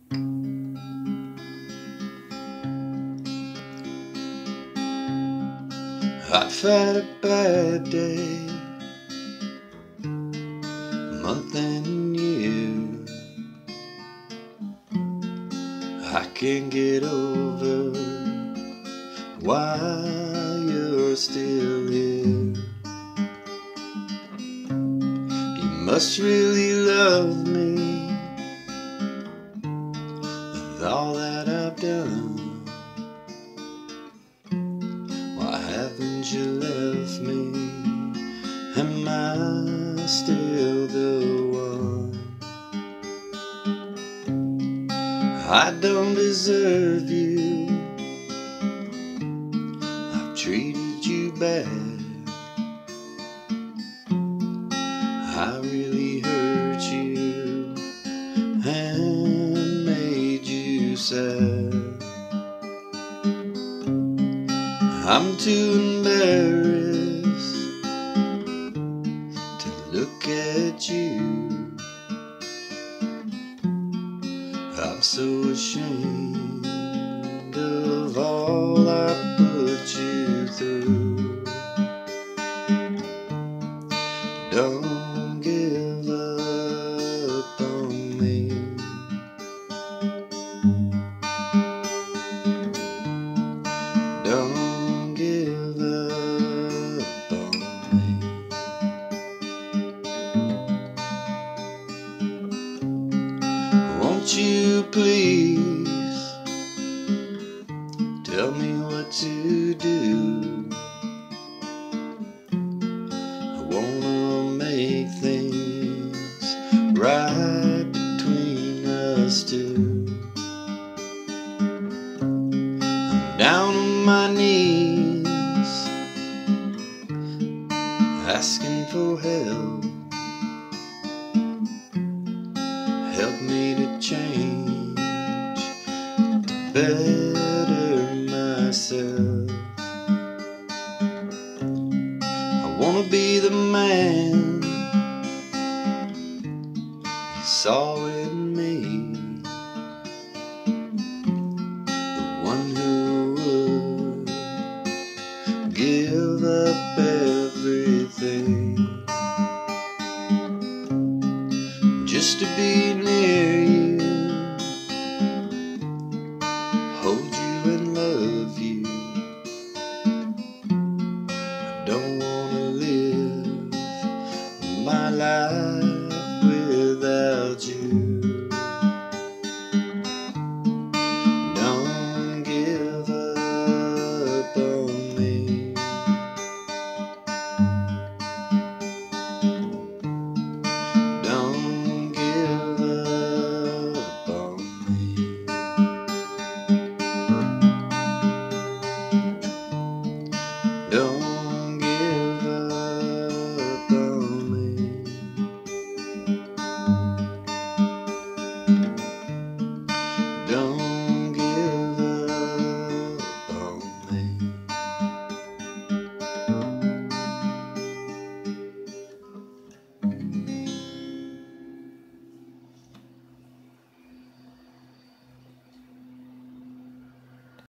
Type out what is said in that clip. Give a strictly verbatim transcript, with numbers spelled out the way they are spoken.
I've had a bad day, month and year. I can't get over why you're still here. You must really love me with all that I've done. Why haven't you left me? Am I still the one? I don't deserve you, I've treated you bad. I really hurt you and made you sad. I'm too embarrassed to look at you. I'm so ashamed of all I put you through. Don't give up on me. Don't give up on me. Won't you please tell me what to do? I wanna make things right between us two. I'm down on my knees asking for help. Help me to change, to better myself. I wanna be the man you saw in me, the one who would give up everything just to be near you.